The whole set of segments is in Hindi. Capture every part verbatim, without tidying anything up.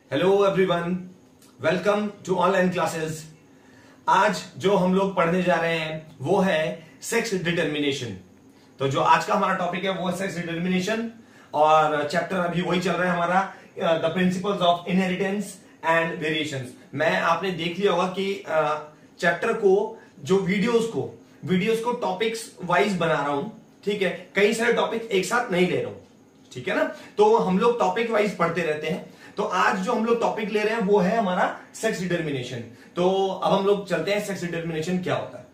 Hello everyone, welcome to online classes. आज जो हम लोग पढ़ने जा रहे हैं वो है सेक्स डिटर्मिनेशन। तो जो आज का हमारा टॉपिक है वो है सेक्स डिटर्मिनेशन और चैप्टर अभी वही चल रहा है हमारा, the principles of inheritance and variations. मैं आपने देख लिया होगा कि चैप्टर को जो वीडियोस को वीडियोस को टॉपिक्स वाइज बना रहा हूं, ठीक है। कई सारे टॉपिक एक साथ नहीं ले रहा हूं, ठीक है ना। तो हम लोग टॉपिक वाइज पढ़ते रहते हैं। तो आज जो हम लोग टॉपिक ले रहे हैं वो है हमारा सेक्स डिटर्मिनेशन। तो अब हम लोग चलते हैं सेक्स डिटर्मिनेशन क्या होता है।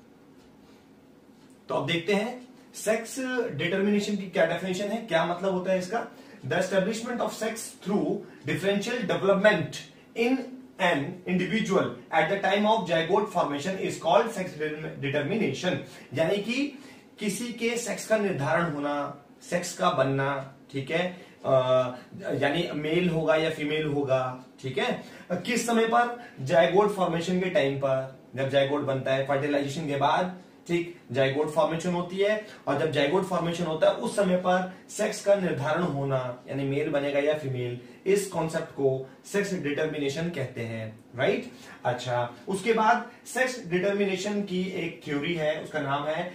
तो अब देखते हैं सेक्स डिटर्मिनेशन की क्या डेफिनेशन है, क्या मतलब होता है इसका। The establishment of sex through differential development in an individual at the time of zygote formation is called sex determination. यानी कि किसी के सेक्स का निर्धारण होना, सेक्स का बनना, ठीक है, यानी मेल होगा या फीमेल होगा, ठीक है। किस समय पर? जाइगोट फॉर्मेशन के टाइम पर, जब जाइगोट बनता है फर्टिलाइजेशन के बाद, ठीक, जाइगोट फॉर्मेशन होती है। और जब जाइगोट फॉर्मेशन होता है उस समय पर सेक्स का निर्धारण होना, यानी मेल बनेगा या फीमेल, इस कॉन्सेप्ट को सेक्स डिटर्मिनेशन कहते हैं, राइट। अच्छा, उसके बाद सेक्स डिटर्मिनेशन की एक थ्योरी है, उसका नाम है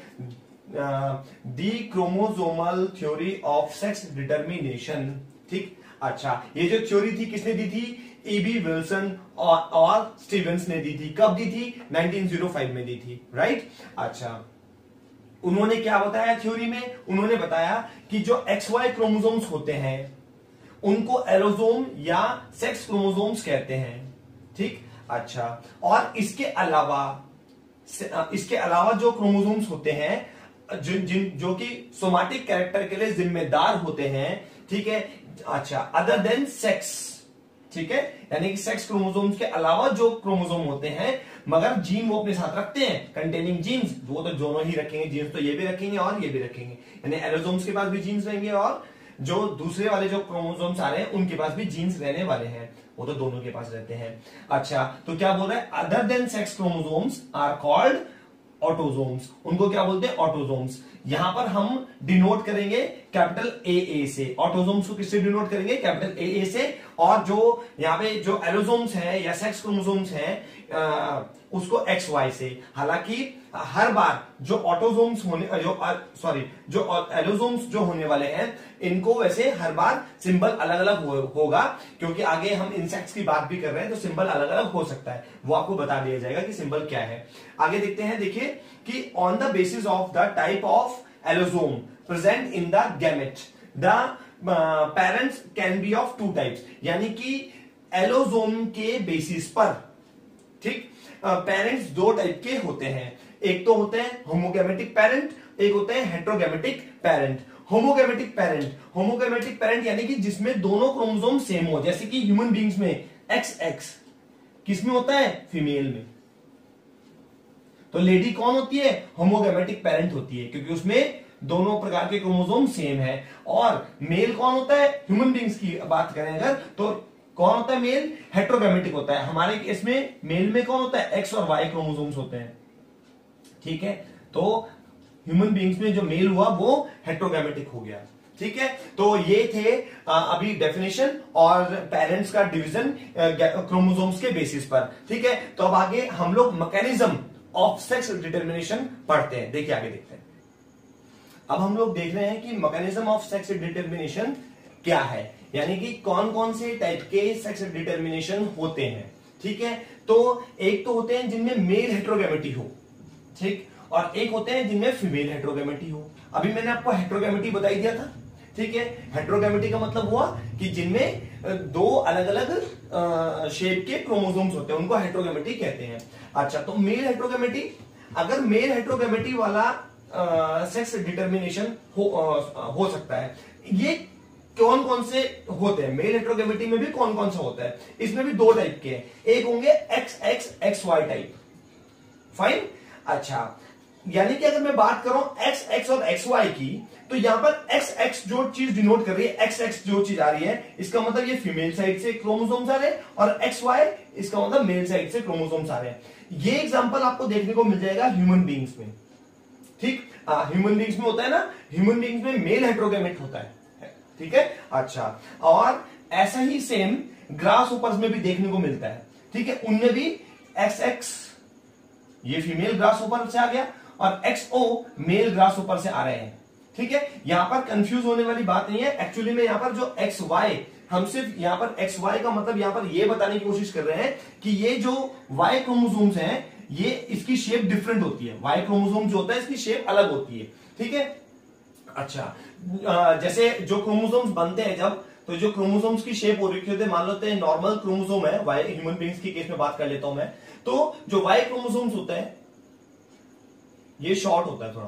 the chromosomal theory of sex determination, ठीक। अच्छा, ये जो थ्योरी थी किसने दी थी? ई बी विल्सन और, और स्टीवेंस ने दी थी। कब दी थी? नाइनटीन ओ फाइव में दी थी, राइट। अच्छा, उन्होंने क्या बताया थ्योरी में? उन्होंने बताया कि जो एक्स वाई क्रोमोसोम्स होते हैं उनको एलोसोम या सेक्स क्रोमोसोम्स कहते हैं, ठीक। अच्छा, और इसके अलावा इसके अलावा जो क्रोमोसोम्स होते हैं जिन जिन जो कि सोमैटिक कैरेक्टर के लिए जिम्मेदार होते हैं, ठीक है। अच्छा, अदर देन सेक्स, ठीक है, यानी कि सेक्स क्रोमोसोम्स के अलावा जो क्रोमोसोम होते हैं मगर जीन वो अपने साथ रखते हैं, कंटेनिंग जीन्स, वो तो दोनों ही रखेंगे, जीन्स तो ये भी रखेंगे और ये भी रखेंगे, यानी एलोसोम्स के पास भी जीन्स रहेंगे और जो दूसरे वाले जो क्रोमोसोम्स आ रहे हैं उनके पास भी जीन्स रहने वाले हैं, वो तो दोनों के पास रहते हैं। अच्छा, तो क्या बोल रहा है? Other than sex chromosomes are called autosomes. उनको क्या बोलते हैं? ऑटोसोम्स। यहां पर हम डिनोट करेंगे कैपिटल ए ए से। ऑटोसोम्स को किससे डिनोट करेंगे? कैपिटल ए ए से। और जो यहां पे जो एलोसोम्स है या सेक्स क्रोमोसोम्स है उसको एक्स वाई से। हालांकि हर बार जो ऑटोसोम्स होने जो सॉरी जो एलोसोम्स जो होने वाले हैं इनको वैसे हर बार सिंबल अलग अलग हो, होगा, क्योंकि आगे हम इंसेक्ट्स की बात भी कर रहे हैं तो सिंबल अलग अलग हो सकता है, वो आपको बता दिया जाएगा कि सिंबल क्या है। आगे देखते हैं, देखिए कि on the basis of the type of allosome present in the gamete the parents can be of two types. यानी कि एलोसोम के बेसिस पर, ठीक, पेरेंट्स दो टाइप के होते हैं। एक तो होते हैं होमोगैमेटिक पेरेंट, एक होते हैं heterogametic parent. Homogametic parent homogametic parent यानी कि जिसमें दोनों क्रोमोसोम सेम हो, जैसे कि ह्यूमन बींग्स में एक्स एक्स किसमें होता है? फीमेल में। तो लेडी कौन होती है? होमोगैमेटिक पेरेंट होती है, क्योंकि उसमें दोनों प्रकार के क्रोमोसोम सेम है। और मेल कौन होता है? ह्यूमन बींग्स की बात करें अगर तो कौन होता है? मेल हेट्रोगैमेटिक होता है। हमारे केस में मेल में कौन होता है? एक्स और वाई क्रोमोसोम्स होते हैं, ठीक है। तो ह्यूमन बींग्स में जो मेल हुआ वो हेट्रोगैमेटिक हो गया, ठीक है। तो ये थे अभी डेफिनेशन और पेरेंट्स का डिवीजन क्रोमोसोम्स के बेसिस पर, ठीक है। तो अब आगे हम लोग मैकेनिज्म ऑफ सेक्स डिटर्मिनेशन पढ़ते हैं। देखिए आगे देखते हैं। अब हम लोग देख रहे हैं कि मैकेनिज्म ऑफ सेक्स डिटर्मिनेशन क्या है, यानी कि कौन कौन से टाइप के सेक्स डिटर्मिनेशन होते हैं, ठीक है। तो एक तो होते हैं जिनमें मेल हेट्रोगैमेटी हो, ठीक, और एक होते हैं जिनमें फीमेल हेट्रोगैमेटी हो। अभी मैंने आपको हेट्रोगैमेटी बताई दिया था, ठीक है। हेट्रोगैमेटी का मतलब हुआ कि जिनमें दो अलग अलग शेप के क्रोमोसोम्स होते हैं उनको हेट्रोगैमेटी कहते हैं। अच्छा, तो मेल हेट्रोगैमेटी, अगर मेल हेट्रोगैमेटी वाला सेक्स डिटर्मिनेशन हो, आ, हो सकता है। ये कौन कौन से होते हैं? मेल हेट्रोगैमेटी में भी कौन कौन सा होता है? इसमें भी दो टाइप के हैं, एक होंगे X X X Y type, fine. अच्छा, यानी कि अगर मैं बात करूं एक्स एक्स और एक्स वाई की, तो यहां पर एक्स एक्स जो चीज डिनोट कर रही है, एक्स एक्स जो चीज आ रही है, इसका मतलब ये फीमेल साइड से क्रोमोसोम्स आ रहे हैं, और एक्स वाई इसका मतलब मेल साइड से क्रोमोसोम्स आ रहे हैं। ये एग्जांपल आपको देखने को मिल जाएगा ह्यूमन बींग्स में, ठीक। ह्यूमन बींग्स में होता है ना, ह्यूमन बींग्स में मेल हेट्रोगैमेट होता है, ठीक है। अच्छा, और ऐसा ही सेम ग्रास ऊपर्स में भी देखने को मिलता है, ठीक है, उनमें भी एक्स एक्स ये फीमेल ग्रास ऊपर से आ गया और एक्स ओ मेल ग्रास ऊपर से आ रहे हैं, ठीक है। यहां पर कंफ्यूज होने वाली बात नहीं है, एक्चुअली में यहां पर जो एक्स वाई, हम सिर्फ यहां पर एक्स वाई का मतलब यहां पर ये बताने की कोशिश कर रहे हैं कि ये जो वाई क्रोमोसोम्स हैं ये इसकी शेप डिफरेंट होती है, वाई क्रोमोसोम जो होता है इसकी शेप अलग होती है, ठीक है। अच्छा, जैसे जो क्रोमोसोम्स बनते हैं जब, तो जो क्रोमोसोम्स की शेप हो रखी होती है, मान लो नॉर्मल क्रोमोसोम है, वाई ह्यूमन बींग्स की केस में बात कर लेता हूं मैं, तो जो वाई क्रोमोसोम्स होता है ये शॉर्ट होता है थोड़ा,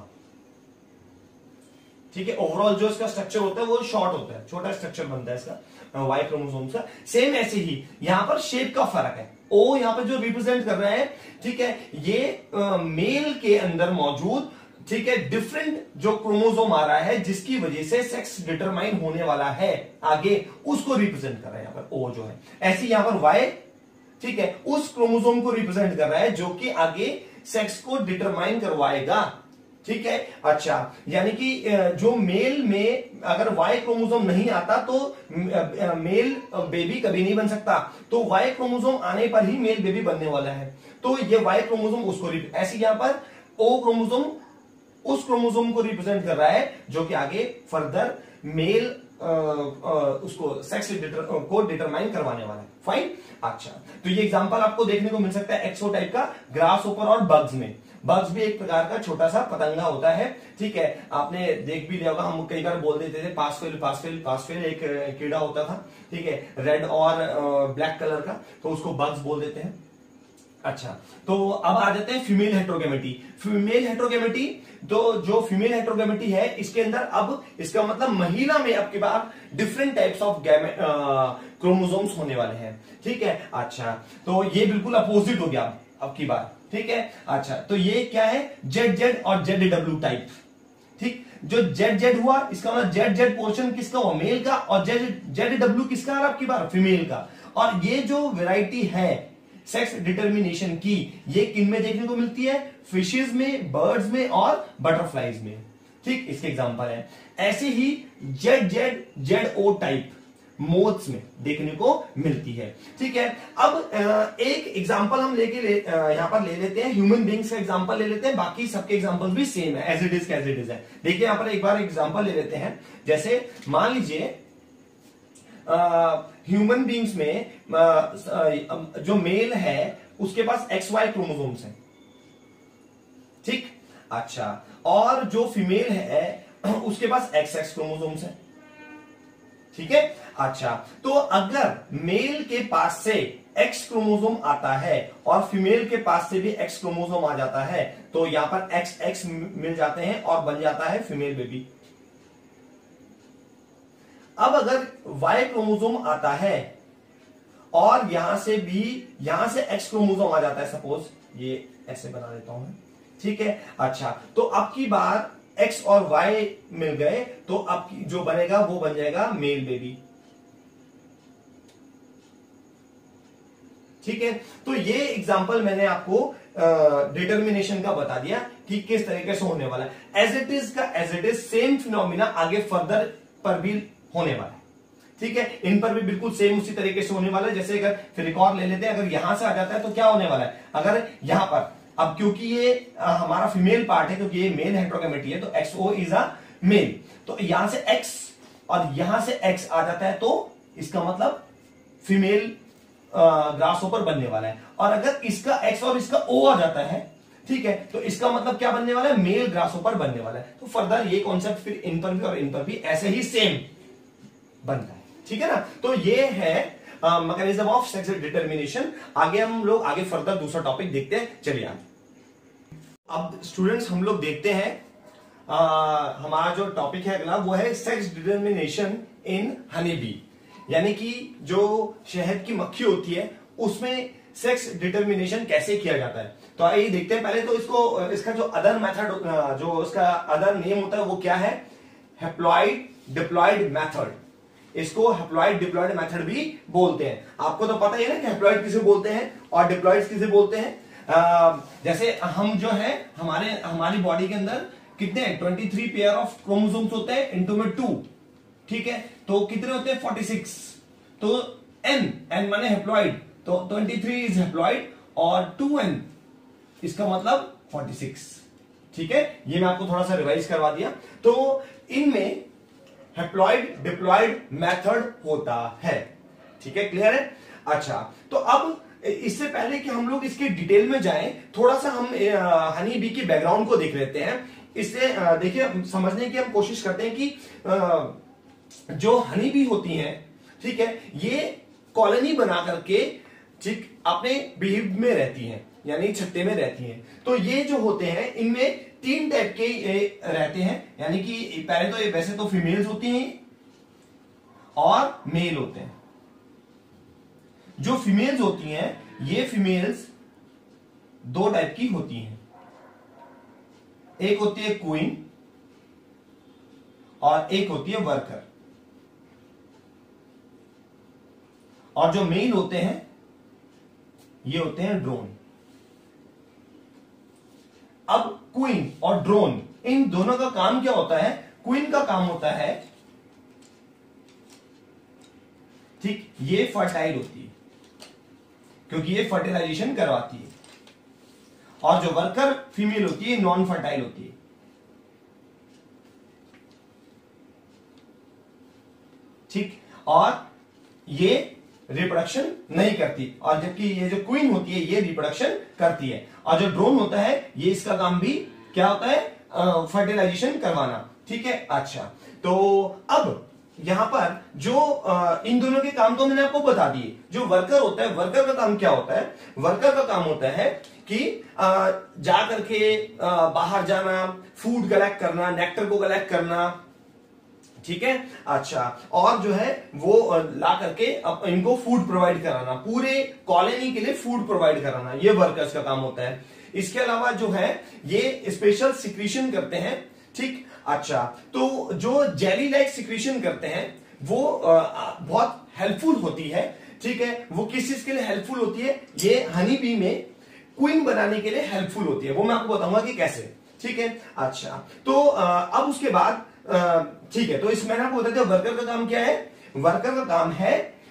ठीक है, ओवरऑल जो इसका स्ट्रक्चर होता है वो शॉर्ट होता है, छोटा स्ट्रक्चर बनता है इसका वाई क्रोमोसोम्स का। सेम ऐसे ही यहां पर शेप का फर्क है, ओ यहां पर जो रिप्रेजेंट कर रहा है, ठीक है, ये आ, मेल के अंदर मौजूद, ठीक है, डिफरेंट जो क्रोमोसोम आ रहा है जिसकी वजह से सेक्स डिटरमाइन होने वाला है आगे, उसको रिप्रेजेंट कर रहा है यहां पर ओ जो है। ऐसे यहां पर वाई, ठीक है, उस क्रोमोसोम को रिप्रेजेंट कर रहा है जो कि आगे सेक्स को डिटरमाइन करवाएगा, ठीक है। अच्छा, यानी कि जो मेल में अगर वाई क्रोमोसोम नहीं आता तो मेल बेबी कभी नहीं बन सकता, तो वाई क्रोमोसोम आने पर ही मेल बेबी बनने वाला है, तो ये वाई क्रोमोसोम उसको, ऐसे यहां पर ओ क्रोमोसोम उस क्रोमोसोम को रिप्रेजेंट कर रहा है जो कि आगे फर्दर मेल आ, आ, उसको सेक्स को डिटरमाइन करवाने वाला है, फाइन। अच्छा, तो ये एग्जांपल आपको देखने को मिल सकता है एक्सो टाइप का ग्रास ऊपर और बग्स में। बग्स भी एक प्रकार का छोटा सा पतंगा होता है, ठीक है, आपने देख भी लिया होगा, हम कई बार बोल देते थे पासफेल पासफेल पासफेल, एक कीड़ा होता था, ठीक है, रेड और ब्लैक कलर का, तो उसको बग्स बोल देते हैं। अच्छा, तो अब आ जाते हैं फीमेल हेट्रोगेमेटी। फीमेल हेट्रोगेमेटी, तो जो फीमेल हेट्रोगेमेटी है इसके अंदर अब इसका मतलब महिला में आपके पास डिफरेंट टाइप्स ऑफ क्रोमोसोम्स होने वाले हैं, ठीक है। अच्छा, तो ये बिल्कुल अपोजिट हो गया अब की बार, ठीक है। अच्छा, तो ये क्या है, जेड जेड और जेड डब्ल्यू टाइप, ठीक। जो जेड जेड हुआ इसका मतलब जेड जेड पोर्शन किसका हुआ, मेल का, और जेड जेड डब्ल्यू किसका आ रहा आपकी बार, फीमेल का। और ये जो वैरायटी है सेक्स डिटर्मिनेशन की, ये किन में देखने को मिलती है, फिशेज में, बर्ड्स में और बटरफ्लाईज में, ठीक, इसके एग्जांपल है। ऐसे ही Z Z Z O type moths में देखने को मिलती है, ठीक है। अब एक एग्जांपल हम लेके ले, यहां पर ले लेते हैं, ह्यूमन बींग्स का एग्जांपल ले लेते हैं, बाकी सबके एग्जांपल्स भी सेम है, as it is as it is है। देखिए यहां पर एक बार एग्जांपल ले लेते हैं, जैसे मान लीजिए ह्यूमन बींग्स में आ, आ, जो मेल है उसके पास एक्स वाई क्रोमोसोम्स हैं, ठीक। अच्छा, और जो फीमेल है उसके पास एक्स एक्स क्रोमोसोम्स हैं, ठीक है। अच्छा, तो अगर मेल के पास से एक्स क्रोमोसोम आता है और फीमेल के पास से भी एक्स क्रोमोसोम आ जाता है, तो यहां पर एक्स एक्स मिल जाते हैं और बन जाता है फीमेल बेबी। अब अगर वाई क्रोमोसोम आता है और यहां से भी यहां से एक्स क्रोमोसोम आ जाता है, सपोज ये ऐसे बना देता हूं, ठीक है। अच्छा, तो अब की बार एक्स और वाई मिल गए, तो अब जो बनेगा वो बन जाएगा मेल बेबी, ठीक है। तो ये एग्जांपल मैंने आपको डिटर्मिनेशन का बता दिया कि किस तरीके से होने वाला है। एज इट इज का as it is same phenomena आगे फर्दर पर भी होने वाला है, ठीक है। इन पर भी बिल्कुल सेम उसी तरीके से होने वाला है। जैसे अगर फिर एक और ले लेते हैं, अगर यहां से आ जाता है तो क्या होने वाला है, अगर यहां पर, अब क्योंकि ये आ, हमारा फीमेल पार्ट है, क्योंकि ये मेल हेट्रोगेमेटी है, तो X O is a male, तो यहां से एक्स और यहां से एक्स आ जाता है, तो इसका मतलब फीमेल ग्रास ऊपर बनने वाला है। और अगर इसका एक्स और इसका ओ आ जाता है, ठीक है, तो इसका मतलब क्या बनने वाला है, मेल ग्रास ऊपर बनने वाला है। तो फर्दर ये कॉन्सेप्ट फिर इन पर भी और इन पर भी ऐसे ही सेम बनता है, ठीक है ना। तो ये है मैकेनिज्म ऑफ सेक्स डिटर्मिनेशन। आगे हम लोग आगे फर्दर दूसरा टॉपिक देखते हैं, चलिए आगे। अब स्टूडेंट्स हम लोग देखते हैं, आ, हमारा जो टॉपिक है अगला वो है sex determination in honey bee, यानी कि जो शहद की मक्खी होती है उसमें सेक्स डिटर्मिनेशन कैसे किया जाता है। तो आइए देखते हैं। पहले तो इसको, इसका जो अदर मेथड, जो इसका अदर नेम होता है वो क्या है, हैप्लॉइड डिप्लॉइड मेथड। इसको हैप्लॉइड डिप्लॉइड मेथड भी बोलते हैं। आपको तो पता ही है ना कि हैप्लॉइड किसे बोलते हैं और डिप्लॉइड किसे बोलते हैं। आ, जैसे हम जो है हमारे हमारी बॉडी के अंदर कितने तेईस पेयर ऑफ क्रोमोसोम्स होते हैं, इनटू में टू, ठीक है, तो कितने होते हैं छियालीस। तो एन, एन माने हेप्लॉइड, तो ट्वेंटी थ्री इज हेप्लॉइड और टू एन इसका मतलब फोर्टी सिक्स। ठीक है, ये मैं आपको थोड़ा सा रिवाइज करवा दिया। तो इनमें हेप्लॉइड डिप्लॉइड मेथड होता है। ठीक है, क्लियर है। अच्छा, तो अब इससे पहले कि हम लोग इसके डिटेल में जाएं, थोड़ा सा हम हनी बी के बैकग्राउंड को देख लेते हैं। इससे देखिए समझने की हम कोशिश करते हैं कि जो हनी बी होती हैं, ठीक है, ये कॉलोनी बना करके ठीक अपने बीहिव में रहती हैं, यानी छत्ते में रहती हैं। तो ये जो होते हैं इनमें तीन टाइप के रहते हैं, यानी कि पहले तो ये वैसे तो फीमेल्स होती हैं और मेल होते हैं। जो फीमेल्स होती हैं, ये फीमेल्स दो टाइप की होती हैं, एक होती है क्वीन और एक होती है वर्कर। और जो मेल होते हैं ये होते हैं ड्रोन। अब क्वीन और ड्रोन इन दोनों का काम क्या होता है? क्वीन का काम होता है, ठीक, ये फर्टाइल होती है क्योंकि ये फर्टिलाइजेशन करवाती है, और जो वर्कर फीमेल होती है नॉन फर्टाइल होती है। ठीक, और ये रिप्रोडक्शन नहीं करती, और जबकि ये जो क्वीन होती है ये रिप्रोडक्शन करती है। और जो ड्रोन होता है ये इसका काम भी क्या होता है? फर्टिलाइजेशन करवाना। ठीक है, अच्छा, तो अब यहां पर जो आ, इन दोनों के काम तो मैंने आपको बता दिए। जो वर्कर होता है, वर्कर का काम क्या होता है? वर्कर का काम होता है कि आ, जा करके आ, बाहर जाना, फूड कलेक्ट करना, नेक्टर को कलेक्ट करना। ठीक है, अच्छा, और जो है वो ला करके इनको फूड प्रोवाइड कराना, पूरे कॉलोनी के लिए फूड प्रोवाइड कराना, ये वर्कर्स का काम होता है। इसके अलावा जो है ये स्पेशल सिक्रीशन करते हैं। ठीक, अच्छा, तो जो जेली लाइक सिक्रीशन करते हैं वो आ, बहुत हेल्पफुल होती है। ठीक है, वो किस चीज के लिए हेल्पफुल होती है? ये हनी बी में क्वीन बनाने के लिए हेल्पफुल होती है, वो मैं आपको बताऊंगा कि कैसे। ठीक है, अच्छा, तो आ, अब उसके बाद ठीक है, तो इस मैंने आपको बता दिया वर्कर का काम क्या है। वर्कर का काम है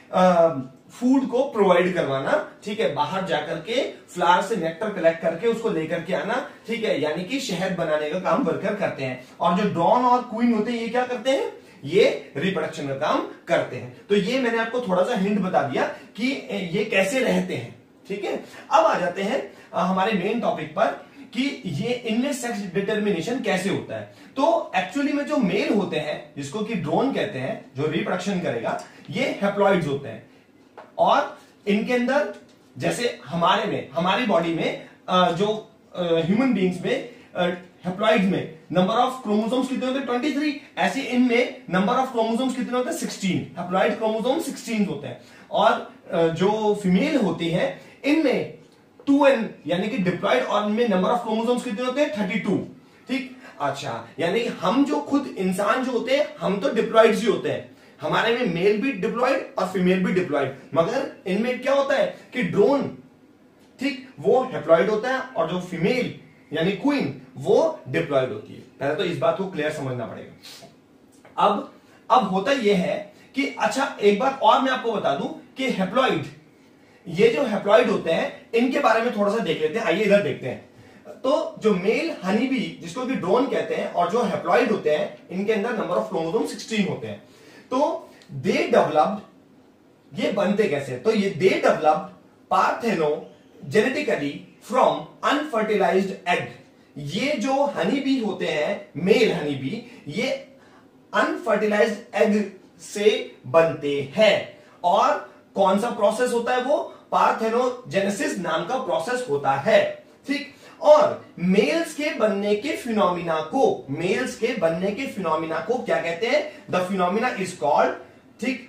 फूड को प्रोवाइड करवाना। ठीक है, बाहर जाकर के फ्लावर से नेक्टर कलेक्ट करके उसको लेकर के आना। ठीक है, यानी कि शहद बनाने का काम वर्कर करते हैं। और जो ड्रोन और क्वीन होते हैं ये क्या करते हैं? ये रिप्रोडक्शन का काम करते हैं। तो ये मैंने आपको थोड़ा सा हिंट बता दिया कि ये कैसे रहते हैं। ठीक है, अब आ जाते हैं हमारे मेन टॉपिक पर कि ये इनमें सेक्स डिटर्मिनेशन कैसे होता है। तो एक्चुअली में जो मेल होते हैं, जिसको कि ड्रोन कहते हैं, जो रिप्रोडक्शन करेगा, ये हेप्लॉइड्स होते हैं। और इनके अंदर जैसे हमारे में, हमारी बॉडी में जो ह्यूमन बींग्स में हेप्लॉइड्स में नंबर ऑफ क्रोमोसोम्स कितने होते हैं? Twenty three. ऐसे इनमें नंबर ऑफ क्रोमोसोम्स कितने होते हैं? सिक्सटीन। हेप्लॉइड क्रोमोसोम सिक्सटीन होते हैं। और जो फीमेल होती है इनमें टू एन यानी कि डिप्लॉइड, और इनमें नंबर ऑफ क्रोमोसोम्स कितने होते हैं? Thirty two. ठीक, अच्छा, यानी हम जो खुद इंसान जो होते हैं हम तो डिप्लॉइड्स ही होते हैं। हमारे में मेल भी डिप्लॉइड और फीमेल भी डिप्लॉइड, मगर इनमें क्या होता है कि ड्रोन, ठीक, वो हेप्लॉइड होता है और जो फीमेल यानी क्वीन वो डिप्लॉइड होती है। पहले तो इस बात को क्लियर समझना पड़ेगा। अब अब होता यह है कि अच्छा, एक बात और मैं आपको बता दूं कि हेप्लॉइड, ये जो हेप्लॉइड होते हैं इनके बारे में थोड़ा सा देख लेते हैं। आइए इधर देखते हैं। तो जो मेल हनी बी, जिसको कि ड्रोन कहते हैं, और जो हेप्लॉइड होते हैं, इनके अंदर नंबर ऑफ क्रोमोसोम सिक्सटीन होते हैं। तो दे डेवलप्ड, ये बनते कैसे? तो ये they developed parthenogenetically from unfertilized egg. ये जो हनी बी होते हैं, मेल हनी बी, ये अनफर्टिलाइज्ड एग से बनते हैं। और कौन सा प्रोसेस होता है? वो पार्थेनोजेनेसिस नाम का प्रोसेस होता है। ठीक, और मेल्स के बनने के फिनोमिना को, मेल्स के बनने के फिनोमिना को क्या कहते हैं? द फिनोमिना इज कॉल्ड, ठीक,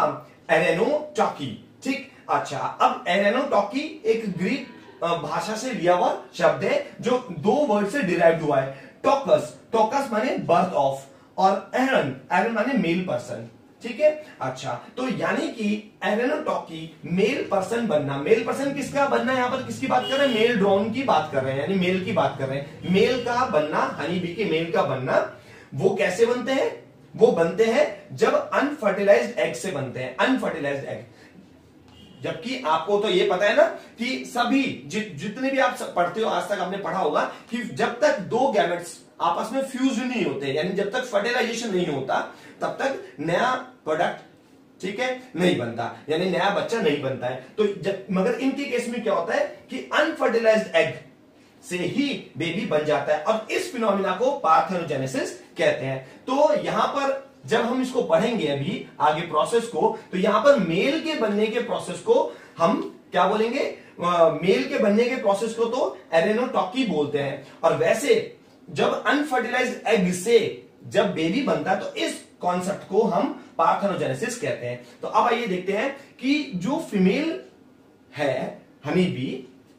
एरेनोटॉकी। ठीक, अच्छा, अब एरेनोटॉकी एक ग्रीक भाषा से लिया हुआ शब्द है जो दो वर्ड से डिराइव्ड हुआ है। टोकस, टोकस माने बर्थ ऑफ, और एरन, एरन माने मेल पर्सन। ठीक है, अच्छा, तो यानी कि एरेनोटॉकी मेल पर्सन बनना। मेल पर्सन किसका बनना? यहां पर किसकी बात कर रहे हैं? मेल ड्रोन की बात कर रहे हैं, यानी मेल की बात कर रहे हैं। मेल का बनना, हनी बी के मेल का बनना, वो कैसे बनते हैं? वो बनते हैं जब अनफर्टिलाइज्ड एग से बनते हैं। अनफर्टिलाइज्ड एग, जबकि आपको तो ये पता है ना कि सभी जि, जितने भी आप पढ़ते हो, आज तक आपने पढ़ा होगा कि जब तक दो गैमेट्स आपस में फ्यूज नहीं होते, यानी जब तक फर्टिलाइजेशन नहीं होता, तब तक नया प्रोडक्ट, ठीक है, नहीं बनता, यानी नया बच्चा नहीं बनता है। तो जब, मगर इनके केस में क्या होता है कि अनफर्टिलाइज्ड एग से ही बेबी बन जाता है, और इस फिनोमिना को पार्थेनोजेनेसिस कहते हैं। तो यहां पर जब हम इसको पढ़ेंगे अभी आगे प्रोसेस को, तो यहां पर मेल के बनने के प्रोसेस को हम क्या बोलेंगे, मेल के बनने के प्रोसेस को तो एरेनोटॉकी बोलते हैं, और वैसे जब अनफर्टिलाइज्ड एग से जब बेबी बनता है तो इस कॉन्सेप्ट को हम पार्थेनोजेनेसिस कहते हैं। तो अब आइए देखते हैं कि जो फीमेल है हनी बी,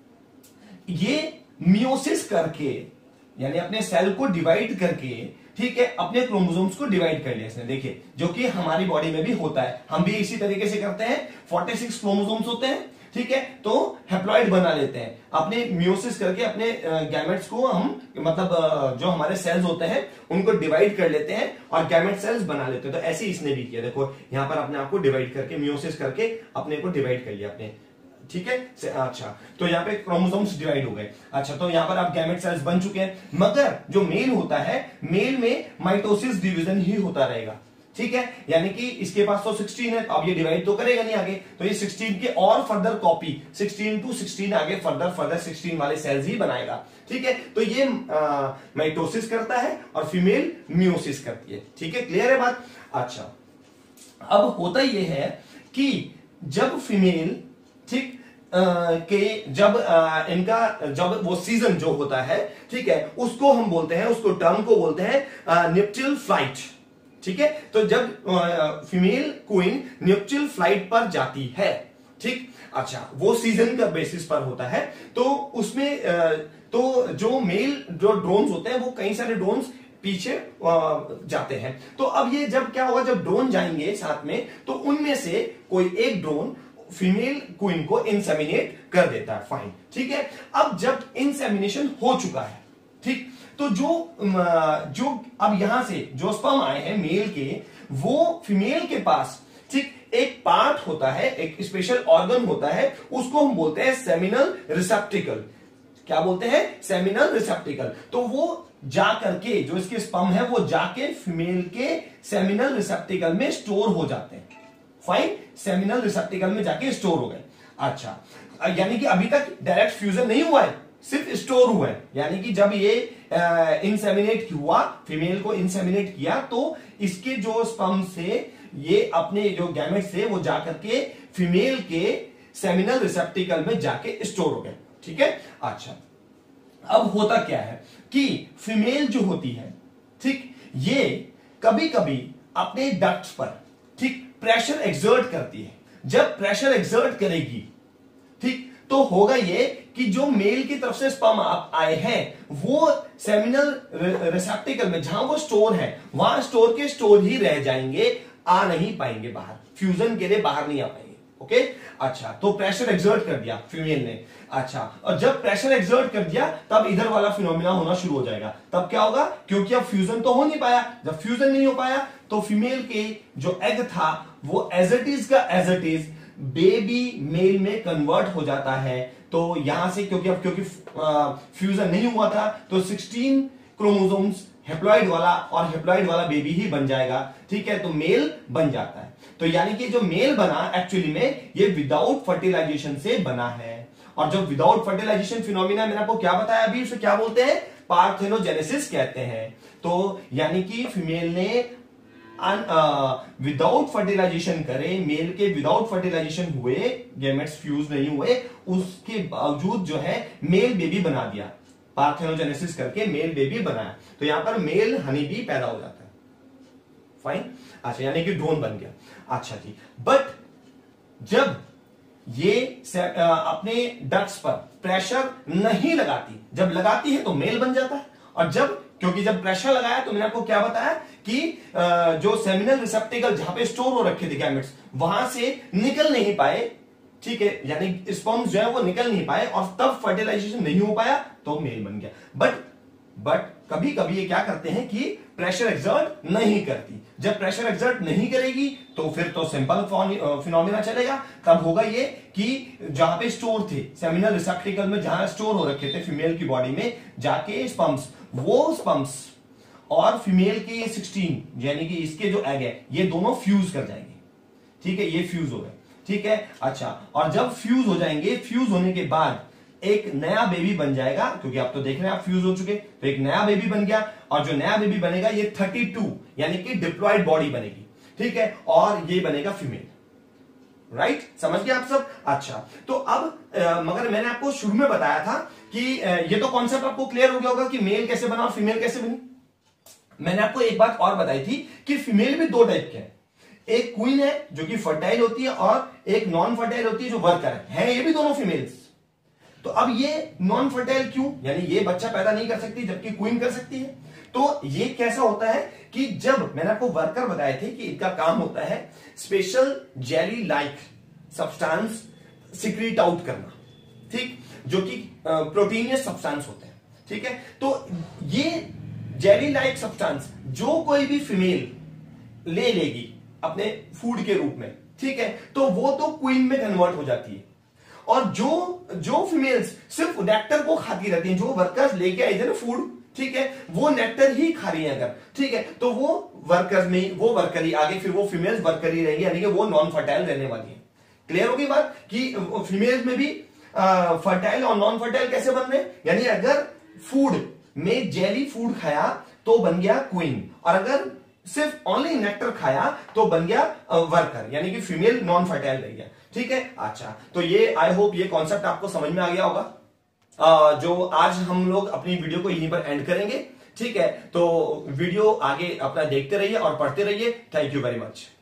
ये मियोसिस करके, यानी अपने सेल को डिवाइड करके, ठीक है, अपने क्रोमोसोम्स को डिवाइड कर लिया इसने, देखिए, जो कि हमारी बॉडी में भी होता है, हम भी इसी तरीके से करते हैं। छियालीस क्रोमोसोम्स होते हैं, ठीक है, तो हैप्लॉइड बना लेते हैं, अपने मियोसिस करके अपने गैमेट्स को हम, मतलब जो हमारे सेल्स होते हैं उनको डिवाइड कर लेते हैं और गैमेट सेल्स बना लेते हैं। तो ऐसे इसने भी किया, देखो यहां पर अपने आप को डिवाइड करके, मियोसिस करके अपने को डिवाइड कर लिया अपने, ठीक है। अच्छा, तो यहाँ पे क्रोमोसोम्स डिवाइड हो गए। अच्छा, तो यहाँ पर आप गैमेट सेल्स बन चुके हैं, मगर जो मेल होता है, मेल में माइटोसिस डिवीजन ही होता रहेगा, ठीक है, यानी कि इसके पास तो सोलह है, अब ये डिवाइड तो करेगा नहीं आगे, तो ये सोलह के और फर्दर कॉपी सोलह टू सोलह आगे फर्दर फर्दर सोलह वाले सेल्स ही बनाएगा, ठीक है। तो ये माइटोसिस करता है और फीमेल मियोसिस करती है, ठीक है, क्लियर है बात। अच्छा, अब होता ये है कि जब फीमेल, ठीक, के जब आ, इनका जब वो सीजन जो होता है, ठीक है, उसको हम बोलते हैं, उसको टर्म को बोलते हैं न्यूप्टियल फ्लाइट, ठीक है। तो जब फीमेल क्वीन न्यूप्टियल फ्लाइट पर जाती है, ठीक, अच्छा, वो सीजन का बेसिस पर होता है, तो उसमें आ, तो जो मेल जो ड्रोन्स होते हैं, वो कई सारे ड्रोन्स पीछे जाते हैं। तो अब ये जब क्या होगा, जब ड्रोन जाएंगे साथ में, तो उनमें से कोई एक ड्रोन फीमेल क्वीन को इंसेमिनेट कर देता है, फाइन, ठीक है। अब जब इंसेमिनेशन हो चुका है, ठीक, तो जो जो अब यहां से जो स्पर्म आए हैं मेल के, वो फीमेल के पास, ठीक, एक पार्ट होता है, एक स्पेशल ऑर्गन होता है, उसको हम बोलते हैं सेमिनल रिसेप्टिकल। क्या बोलते हैं? Seminal receptacle. तो वो जा करके, जो इसके स्पर्म है, वो जाके फीमेल के सेमिनल रिसेप्टिकल में स्टोर हो जाते हैं, फाइन, सेमिनल रिसेप्टिकल में जाके स्टोर हो गए। अच्छा, यानी कि अभी तक डायरेक्ट फ्यूजन नहीं हुआ है, सिर्फ स्टोर हुआ है, यानी कि जब ये इंसेमिनेट हुआ, फीमेल को इंसेमिनेट किया, तो इसके जो स्पर्म से ये अपने जो गैमेट से वो जाकर के फीमेल के सेमिनल रिसेप्टिकल में जाके स्टोर हो गए, ठीक है। अच्छा, अब होता क्या है कि फीमेल जो होती है, ठीक, ये कभी कभी अपने डक्ट्स पर, ठीक, प्रेशर एक्सर्ट करती है। जब प्रेशर एक्सर्ट करेगी, ठीक, तो होगा ये कि जो मेल की तरफ से स्पर्म आप आए हैं, वो सेमिनल रिसेप्टिकल में जहां वो स्टोर है, वहां स्टोर के स्टोर ही रह जाएंगे, आ नहीं पाएंगे बाहर, फ्यूजन के लिए बाहर नहीं आ पाएंगे, ओके। अच्छा, तो प्रेशर एक्सर्ट कर दिया फीमेल ने। अच्छा, और जब प्रेशर एक्सर्ट कर दिया, तब इधर वाला फिनोमिना होना शुरू हो जाएगा। तब क्या होगा, क्योंकि अब फ्यूजन तो हो नहीं पाया, जब फ्यूजन नहीं हो पाया, तो फीमेल के जो एग था, वो एज इट इज का as it is baby male में कन्वर्ट हो जाता है। तो यहां से क्योंकि अब क्योंकि फ्यूजन नहीं हुआ था, तो सोलह क्रोमोसोम्स हेप्लॉइड वाला और हेप्लॉइड वाला बेबी ही बन जाएगा, ठीक है, तो मेल बन जाता है। तो यानी कि जो मेल बना, एक्चुअली में ये विदाउट फर्टिलाइजेशन से बना है। और जब विदाउट फर्टिलाइजेशन फिनोमिना मैंने आपको क्या बताया अभी, उसे क्या बोलते हैं? पार्थेनोजेनेसिस कहते हैं। तो यानी कि फीमेल ने विदाउट फर्टिलाइजेशन करे, मेल के विदाउट फर्टिलाइजेशन हुए, गैमेट्स फ्यूज नहीं हुए, उसके बावजूद जो है मेल बेबी बना दिया, पार्थेनोजेनेसिस करके मेल बेबी बनाया। तो यहां पर मेल हनी बी पैदा हो जाता है, फाइन। अच्छा, यानी कि ड्रोन बन गया। अच्छा जी, बट जब ये अपने डक्ट्स पर प्रेशर नहीं लगाती, जब लगाती है तो मेल बन जाता है। और जब, क्योंकि जब प्रेशर लगाया, तो मैंने आपको क्या बताया कि जो सेमिनल रिसेप्टिकल जहां पे स्टोर हो रखे थे गैमेट्स, वहां से निकल नहीं पाए, ठीक है, यानी स्पर्म्स जो है वो निकल नहीं पाए, और तब फर्टिलाइजेशन नहीं हो पाया, तो मेल बन गया। बट बट कभी कभी ये क्या करते हैं कि प्रेशर एक्सर्ट नहीं करती। जब प्रेशर एक्सर्ट नहीं करेगी तो फिर तो सिंपल फिनोमिना चलेगा। तब होगा ये कि जहां पे स्टोर थे सेमिनल रिसेप्टिकल में, जहां स्टोर हो रखे थे फीमेल की बॉडी में, जाके स्पर्म्स, वो स्पर्म्स और फीमेल के सिक्सटीन यानी कि इसके जो एग है ये दोनों फ्यूज कर जाएंगे। ठीक है, ये फ्यूज हो गए। ठीक है, अच्छा, और जब फ्यूज हो जाएंगे, फ्यूज होने के बाद एक नया बेबी बन जाएगा, क्योंकि आप तो देख रहे हैं आप फ्यूज हो चुके, तो एक नया बेबी बन गया, और जो नया बेबी बनेगा ये थर्टी टू यानी कि डिप्लॉयड बॉडी बनेगी। ठीक है, और ये बनेगा फीमेल। राइट, समझ गए आप सब? अच्छा, तो अब आ, मगर मैंने आपको शुरू में बताया था कि आ, ये तो कॉन्सेप्ट आपको क्लियर हो गया होगा कि मेल कैसे बना और फीमेल कैसे बनी। मैंने आपको एक बात और बताई थी कि फीमेल भी दो टाइप के हैं, एक क्वीन है जो कि फर्टाइल होती है और एक नॉन फर्टाइल होती है जो वर्कर है, है ये भी दोनों फीमेल्स। तो अब ये नॉन फर्टाइल क्यों, यानी ये बच्चा पैदा नहीं कर सकती जबकि क्वीन कर सकती है। तो ये कैसा होता है कि जब मैंने आपको वर्कर बताए थे कि इनका काम होता है special jelly like substance secrete out करना, ठीक, जो कि प्रोटीनियस सब्सटेंस होते हैं। ठीक है, तो ये जेली लाइक सब्सटेंस जो कोई भी फीमेल ले लेगी अपने फूड के रूप में, ठीक है, तो वो तो क्वीन में कन्वर्ट हो जाती है। और जो जो फीमेल्स सिर्फ नेक्टर को खाती रहती हैं, जो वर्कर्स लेके आई थे ना फूड, ठीक है, वो नेक्टर ही खा रही है अगर, ठीक है, तो वो वर्कर्स में वो वर्कर ही आगे, फिर वो फीमेल्स वर्कर ही रहेंगी, यानी कि वो नॉन फर्टाइल रहने वाली है। क्लियर होगी बात कि फीमेल्स में भी फर्टाइल और नॉन फर्टाइल कैसे बन रहे हैं, यानी अगर फूड में जेली फूड खाया तो बन गया क्वीन, और अगर सिर्फ ओनली नेक्टर खाया तो बन गया वर्कर, यानी कि फीमेल नॉन फर्टाइल रह गया। ठीक है, अच्छा, तो ये आई होप ये कॉन्सेप्ट आपको समझ में आ गया होगा। uh, जो आज हम लोग अपनी वीडियो को यहीं पर एंड करेंगे। ठीक है, तो वीडियो आगे अपना देखते रहिए और पढ़ते रहिए। Thank you very much.